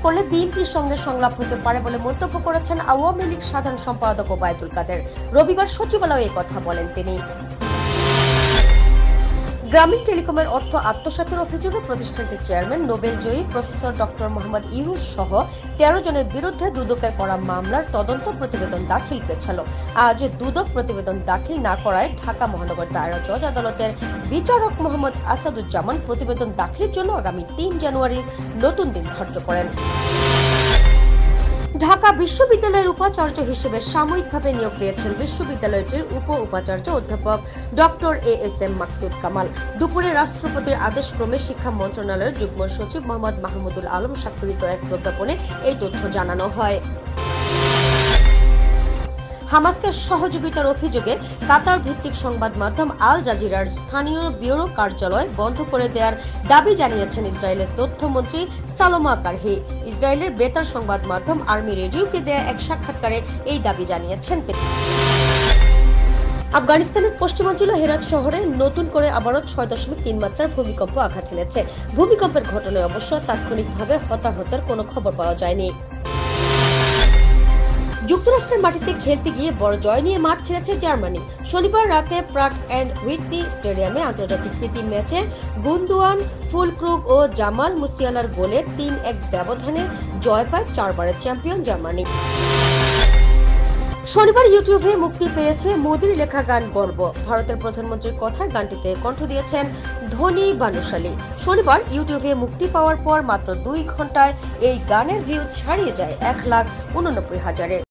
করলে বিএনপির সঙ্গে সংলাপ হতে পারে বলে মন্তব্য করেছেন আওয়ামী লীগ সাধারণ সম্পাদক ওবায়দুল কাদের। রবিবার সচিবালয়ে এই কথা বলেন তিনি। গ্রামীণ টেলিকমের অর্থ আত্মসাতের অভিযোগে প্রতিষ্ঠানটির চেয়ারম্যান নোবেলজয়ী প্রফেসর ডক্টর মোহাম্মদ ইউনূস সহ 13 জনের বিরুদ্ধে দুদকের করা মামলার তদন্ত প্রতিবেদন দাখিল পেছাল। আজ দুদক প্রতিবেদন দাখিল না করায় ঢাকা মহানগর দায়রা জজ আদালতের বিচারক মোহাম্মদ আসাদুজ্জামান প্রতিবেদন দাখিলের জন্য আগামী 3 জানুয়ারি নতুন দিন ধার্য করেন। ঢাকা বিশ্ববিদ্যালয়ের উপাচার্য হিসেবে সাময়িকভাবে নিয়োগ পেয়েছেন বিশ্ববিদ্যালয়টির উপাচার্য অধ্যাপক ডক্টর এএসএম মাকসুদ কামাল। দুপুরে রাষ্ট্রপতির আদেশক্রমে শিক্ষা মন্ত্রণালয়ের যুগ্ম সচিব মোহাম্মদ মাহমুদুল আলম স্বাক্ষরিত এক প্রজ্ঞাপনে এই তথ্য জানানো হয়। হামাসকে সহযোগিতার অভিযোগে কাতার ভিত্তিক সংবাদ মাধ্যম আল জাজিরার স্থানীয় ব্যুরো কার্যালয় বন্ধ করে দেওয়ার দাবি জানিয়েছেন ইসরায়েলের তথ্যমন্ত্রী সালোমা কারহি। ইসরায়েলের বেতার সংবাদ মাধ্যম আর্মি রেডিওকে দেয়া এক সাক্ষাৎকারে এই দাবি জানিয়েছেন তিনি। আফগানিস্তানের পশ্চিমাঞ্চল হেরাত শহরে নতুন করে আবারও 6.3 মাত্রার ভূমিকম্প আঘাত হেনেছে। ভূমিকম্পের ঘটনায় অবশ্য তাৎক্ষণিকভাবে হতাহতের কোনো খবর পাওয়া যায়নি। যুক্তরাষ্ট্রের মাটিতে খেলতে গিয়ে বড় জয় নিয়ে মাঠ ছেড়েছে জার্মানি। শনিবার রাতে প্রাট অ্যান্ড হুইটনি স্টেডিয়ামে আন্তর্জাতিক প্রীতি ম্যাচে গুন্দোয়ান, ফুলক্রুগ ও জামাল মুসিয়ালার গোলে 3-1 ব্যবধানে জয় পায় 4 বারের চ্যাম্পিয়ন জার্মানি। শনিবার ইউটিউবে মুক্তি পেয়েছে মোদির লেখা গান গর্ব। ভারতের প্রধানমন্ত্রীর কথার গানটিতে কণ্ঠ দিয়েছেন ধনী বানুশালী। শনিবার ইউটিউবে মুক্তি পাওয়ার পর মাত্র 2 ঘন্টায় এই গানের ভিউ ছাড়িয়ে যায় 1,89,000।